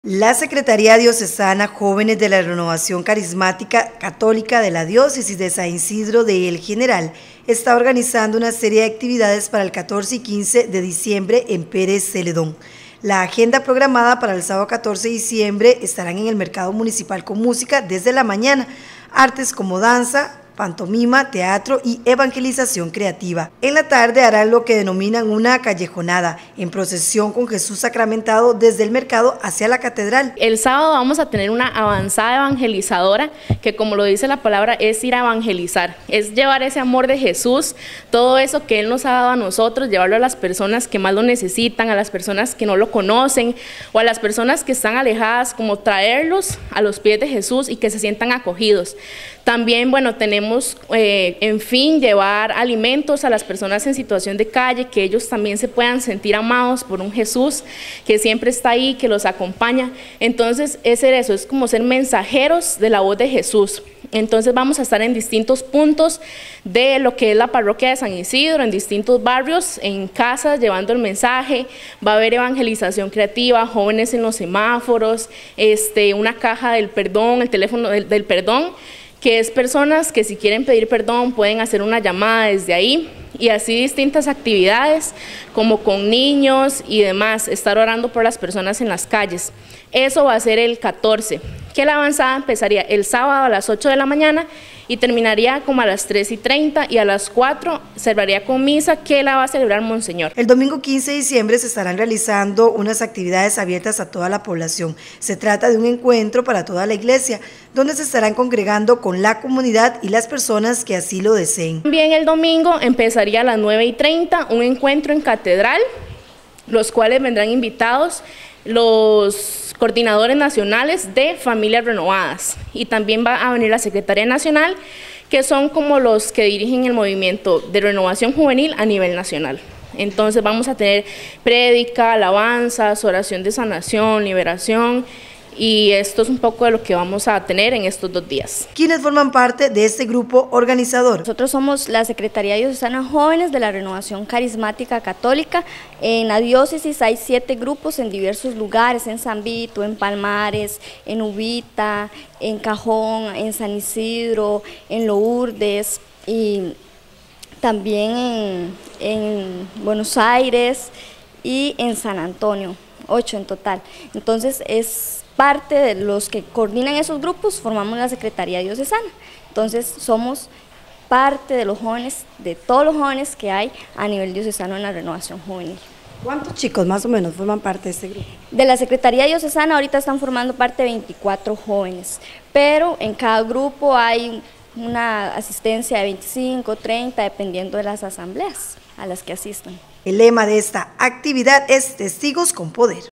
La Secretaría Diocesana Jóvenes de la Renovación Carismática Católica de la Diócesis de San Isidro de El General está organizando una serie de actividades para el 14 y 15 de diciembre en Pérez Celedón. La agenda programada para el sábado 14 de diciembre estarán en el Mercado Municipal con música desde la mañana, artes como danza, pantomima, teatro y evangelización creativa. En la tarde harán lo que denominan una callejonada, en procesión con Jesús sacramentado desde el mercado hacia la catedral. El sábado vamos a tener una avanzada evangelizadora que, como lo dice la palabra, es ir a evangelizar, es llevar ese amor de Jesús, todo eso que Él nos ha dado a nosotros, llevarlo a las personas que más lo necesitan, a las personas que no lo conocen o a las personas que están alejadas, como traerlos a los pies de Jesús y que se sientan acogidos. También, bueno, tenemos, llevar alimentos a las personas en situación de calle, que ellos también se puedan sentir amados por un Jesús que siempre está ahí, que los acompaña. Entonces, es como ser mensajeros de la voz de Jesús. Entonces vamos a estar en distintos puntos de lo que es la parroquia de San Isidro, en distintos barrios, en casas, llevando el mensaje. Va a haber evangelización creativa, jóvenes en los semáforos, una caja del perdón, el teléfono del perdón, que es personas que si quieren pedir perdón pueden hacer una llamada desde ahí, y así distintas actividades como con niños y demás, estar orando por las personas en las calles. Eso va a ser el 14, que la avanzada empezaría el sábado a las 8 de la mañana y terminaría como a las 3:30, y a las 4 cerraría con misa que la va a celebrar Monseñor. El domingo 15 de diciembre se estarán realizando unas actividades abiertas a toda la población. Se trata de un encuentro para toda la iglesia, donde se estarán congregando con la comunidad y las personas que así lo deseen. También el domingo empezaría a las 9:30 un encuentro en catedral, los cuales vendrán invitados los coordinadores nacionales de familias renovadas, y también va a venir la Secretaría Nacional, que son como los que dirigen el movimiento de renovación juvenil a nivel nacional. Entonces vamos a tener prédica, alabanzas, oración de sanación, liberación, y esto es un poco de lo que vamos a tener en estos 2 días. ¿Quiénes forman parte de este grupo organizador? Nosotros somos la Secretaría Diocesana Jóvenes de la Renovación Carismática Católica. En la diócesis hay 7 grupos en diversos lugares, en San Vito, en Palmares, en Ubita, en Cajón, en San Isidro, en Lourdes y también en Buenos Aires y en San Antonio, 8 en total. Entonces es parte de los que coordinan esos grupos, formamos la Secretaría Diocesana. Entonces somos parte de los jóvenes, de todos los jóvenes que hay a nivel diocesano en la renovación juvenil. ¿Cuántos chicos más o menos forman parte de este grupo? De la Secretaría Diocesana ahorita están formando parte 24 jóvenes, pero en cada grupo hay una asistencia de 25, 30, dependiendo de las asambleas a las que asistan. El lema de esta actividad es Testigos con Poder.